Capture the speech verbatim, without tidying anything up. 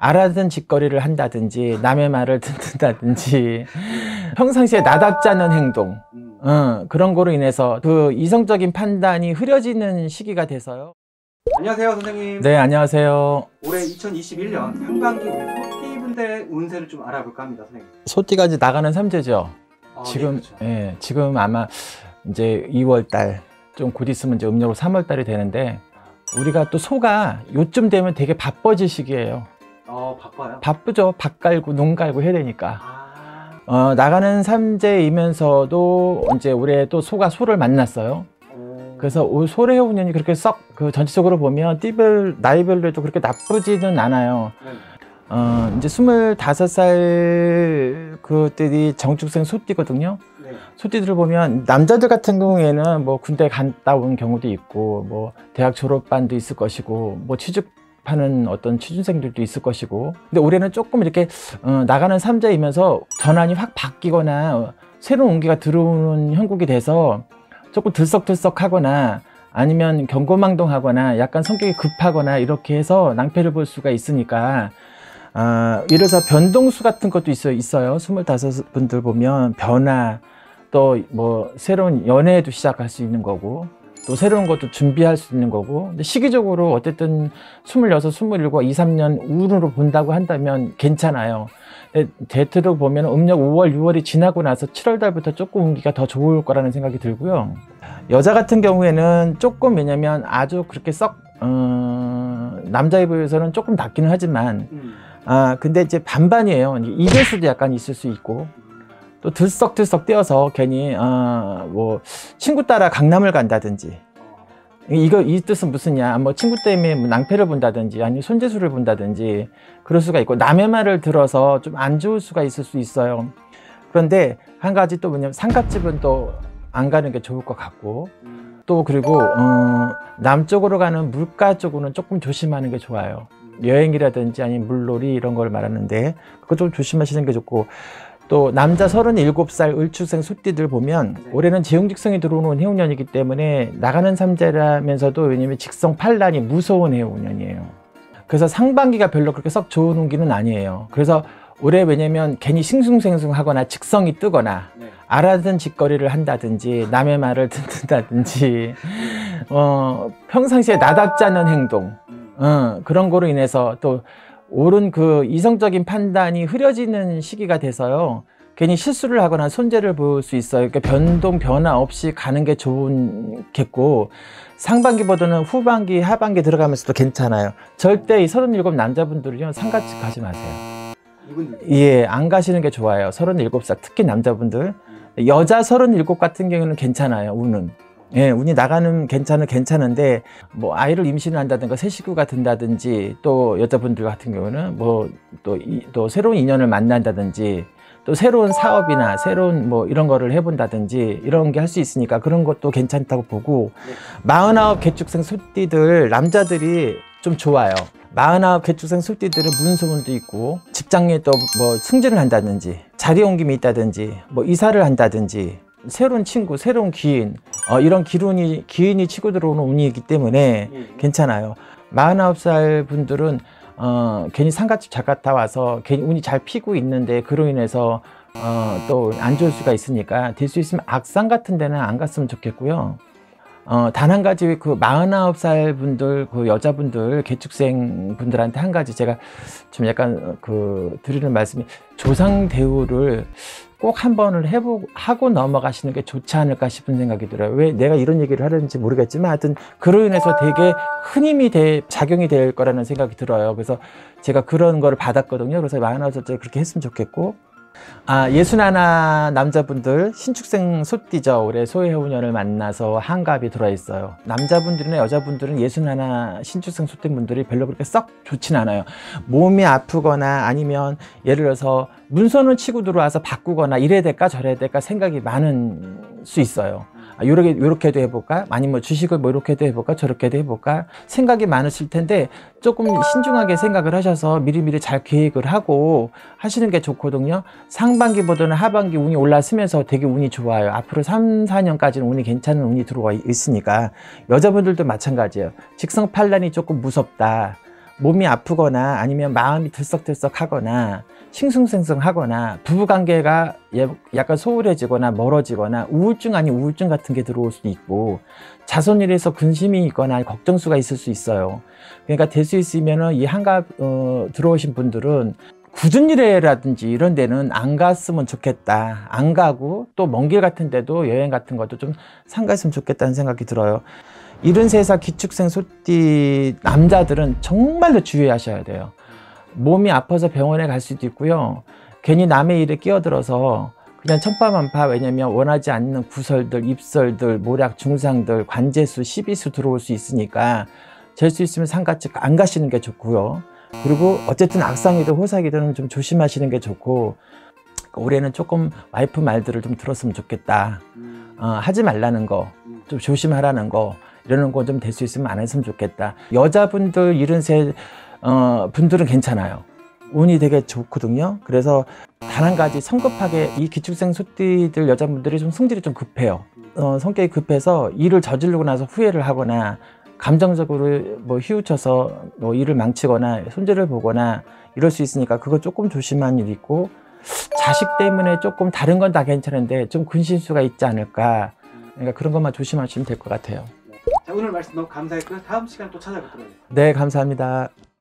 알아듣은 짓거리를 한다든지 남의 말을 듣는다든지 평상시에 나답지 않은 행동 어, 그런 거로 인해서 그 이성적인 판단이 흐려지는 시기가 돼서요. 안녕하세요 선생님. 네, 안녕하세요. 올해 이천이십일 년 상반기 우리 소띠분들의 운세를 좀 알아볼까 합니다 선생님. 소띠가 이제 나가는 삼재죠. 아, 지금 네, 그렇죠. 예, 지금 아마 이제 이월 달 좀 곧 있으면 이제 음력으로 삼월 달이 되는데 우리가 또 소가 요쯤 되면 되게 바빠질 시기예요. 어, 바빠요? 바쁘죠. 밭 갈고 농 갈고 해야 되니까. 아... 어, 나가는 삼재이면서도 이제 올해 또 소가 소를 만났어요. 오... 그래서 올 소래 운연이 그렇게 썩 그 전체적으로 보면 띠별 나이별로 해도 그렇게 나쁘지는 않아요. 네. 어, 이제 스물다섯 살 그때이 정축생 소띠거든요. 네. 소띠들을 보면 남자들 같은 경우에는 뭐 군대 갔다 온 경우도 있고 뭐 대학 졸업반도 있을 것이고 뭐 취직하는 어떤 취준생들도 있을 것이고, 근데 올해는 조금 이렇게 어, 나가는 삼재이면서 전환이 확 바뀌거나 새로운 온기가 들어오는 형국이 돼서 조금 들썩들썩하거나 아니면 경고망동하거나 약간 성격이 급하거나 이렇게 해서 낭패를 볼 수가 있으니까 어, 이래서 변동수 같은 것도 있어요. 있어요. 스물다섯 분들 보면 변화, 또 뭐 새로운 연애도 시작할 수 있는 거고, 또 새로운 것도 준비할 수 있는 거고. 근데 시기적으로 어쨌든 스물여섯, 스물일곱, 이삼 년 운으로 본다고 한다면 괜찮아요. 대체로 보면 음력 오월, 유월이 지나고 나서 칠월 달부터 조금 운기가 더 좋을 거라는 생각이 들고요. 여자 같은 경우에는 조금, 왜냐면 아주 그렇게 썩 어, 남자에 비해서는 조금 낫기는 하지만 음. 아 근데 이제 반반이에요. 이길 수도 약간 있을 수 있고, 또 들썩들썩 뛰어서 괜히 어, 뭐 친구 따라 강남을 간다든지, 이거 이 뜻은 무슨냐, 뭐 친구 때문에 뭐 낭패를 본다든지 아니면 손재수를 본다든지 그럴 수가 있고, 남의 말을 들어서 좀 안 좋을 수가 있을 수 있어요. 그런데 한 가지 또 뭐냐면 상갓집은 또 안 가는 게 좋을 것 같고, 또 그리고 어, 남쪽으로 가는 물가 쪽으로는 조금 조심하는 게 좋아요. 여행이라든지 아니면 물놀이 이런 걸 말하는데 그거 좀 조심하시는 게 좋고, 또 남자 서른일곱 살 을축생 소띠들 보면 네. 올해는 재용직성이 들어오는 해운년이기 때문에 나가는 삼재라면서도 왜냐면 직성 판란이 무서운 해운년이에요. 그래서 상반기가 별로 그렇게 썩 좋은 운기는 아니에요. 그래서 올해 왜냐면 괜히 싱숭생숭하거나 직성이 뜨거나 네. 알아듣은 짓거리를 한다든지 남의 말을 듣는다든지 어, 평상시에 나답지 않은 행동 어, 그런 거로 인해서 또 옳은 그 이성적인 판단이 흐려지는 시기가 돼서요, 괜히 실수를 하거나 손재를 볼 수 있어요. 그러니까 변동 변화 없이 가는 게 좋겠고, 상반기보다는 후반기 하반기 들어가면서도 괜찮아요. 절대 이 서른일곱 남자분들은요 상갓집 가지 마세요. 이분들? 예, 안 가시는 게 좋아요. 서른일곱 살 특히 남자분들. 여자 서른일곱 같은 경우는 괜찮아요. 운은 예, 운이 나가는 괜찮은 괜찮은데 뭐 아이를 임신을 한다든가 새 식구가 든다든지, 또 여자분들 같은 경우는 뭐 또 또 새로운 인연을 만난다든지, 또 새로운 사업이나 새로운 뭐 이런 거를 해본다든지 이런 게 할 수 있으니까 그런 것도 괜찮다고 보고, 네. 마흔아홉 개축생 소띠들 남자들이 좀 좋아요. 마흔아홉 개축생 소띠들은 문소문도 있고 직장에 또 뭐 승진을 한다든지 자리 옮김이 있다든지 뭐 이사를 한다든지 새로운 친구, 새로운 기인, 어, 이런 기운이, 기인이 치고 들어오는 운이기 때문에 음. 괜찮아요. 마흔아홉 살 분들은 어, 괜히 상갓집 잘 갔다 와서 괜히 운이 잘 피고 있는데 그로 인해서 어, 또 안 좋을 수가 있으니까 될 수 있으면 악상 같은 데는 안 갔으면 좋겠고요. 어, 단 한 가지 그 마흔아홉 살 분들, 그 여자분들, 개축생 분들한테 한 가지 제가 좀 약간 그 드리는 말씀이, 조상 대우를 꼭 한 번을 해보고 하고 넘어가시는 게 좋지 않을까 싶은 생각이 들어요. 왜 내가 이런 얘기를 하는지 모르겠지만 하여튼 그로 인해서 되게 큰 힘이 돼, 작용이 될 거라는 생각이 들어요. 그래서 제가 그런 거를 받았거든요. 그래서 마흔아홉 살때 그렇게 했으면 좋겠고, 아, 예순하나 남자분들 신축생 소띠죠. 올해 소해운년을 만나서 한갑이 들어와 있어요. 남자분들이나 여자분들은 예순하나 신축생 소띠분들이 별로 그렇게 썩 좋진 않아요. 몸이 아프거나 아니면 예를 들어서 문서는 치고 들어와서 바꾸거나 이래야 될까 저래야 될까 생각이 많은 수 있어요. 아, 요렇게, 요렇게도 해볼까? 아니면 뭐 주식을 뭐 이렇게도 해볼까? 저렇게도 해볼까? 생각이 많으실 텐데 조금 신중하게 생각을 하셔서 미리미리 잘 계획을 하고 하시는 게 좋거든요. 상반기보다는 하반기 운이 올라서면서 되게 운이 좋아요. 앞으로 삼, 사 년까지는 운이 괜찮은 운이 들어와 있으니까. 여자분들도 마찬가지예요. 직성판란이 조금 무섭다. 몸이 아프거나 아니면 마음이 들썩들썩하거나 싱숭생숭하거나 부부관계가 약간 소홀해지거나 멀어지거나 우울증 아닌 우울증 같은 게 들어올 수도 있고 자손일에서 근심이 있거나 걱정수가 있을 수 있어요. 그러니까 될 수 있으면 이 한갑 어, 들어오신 분들은 굳은 일이라든지 이런 데는 안 갔으면 좋겠다. 안 가고 또 먼 길 같은 데도 여행 같은 것도 좀 삼갔으면 좋겠다는 생각이 들어요. 일흔세 살 기축생 소띠 남자들은 정말로 주의하셔야 돼요. 몸이 아파서 병원에 갈 수도 있고요. 괜히 남의 일에 끼어들어서 그냥 천파만파, 왜냐면 원하지 않는 구설들, 입설들, 모략, 중상들, 관제수, 시비수 들어올 수 있으니까 될 수 있으면 상가집 안 가시는 게 좋고요. 그리고 어쨌든 악상이든 호사이든 좀 조심하시는 게 좋고 올해는 조금 와이프 말들을 좀 들었으면 좋겠다. 어, 하지 말라는 거, 좀 조심하라는 거 이러는 거 좀 될 수 있으면 안 했으면 좋겠다. 여자분들 일흔세 어, 분들은 괜찮아요. 운이 되게 좋거든요. 그래서 단 한 가지 성급하게 이 기축생 소띠들 여자분들이 좀 성질이 좀 급해요. 어, 성격이 급해서 일을 저지르고 나서 후회를 하거나 감정적으로 뭐 휘우쳐서 뭐 일을 망치거나 손재를 보거나 이럴 수 있으니까 그거 조금 조심한 일이 있고 자식 때문에 조금 다른 건 다 괜찮은데 좀 근심수가 있지 않을까. 그러니까 그런 것만 조심하시면 될 것 같아요. 자, 오늘 말씀 너무 감사했고요. 다음 시간 또 찾아뵙도록 하겠습니다. 네, 감사합니다.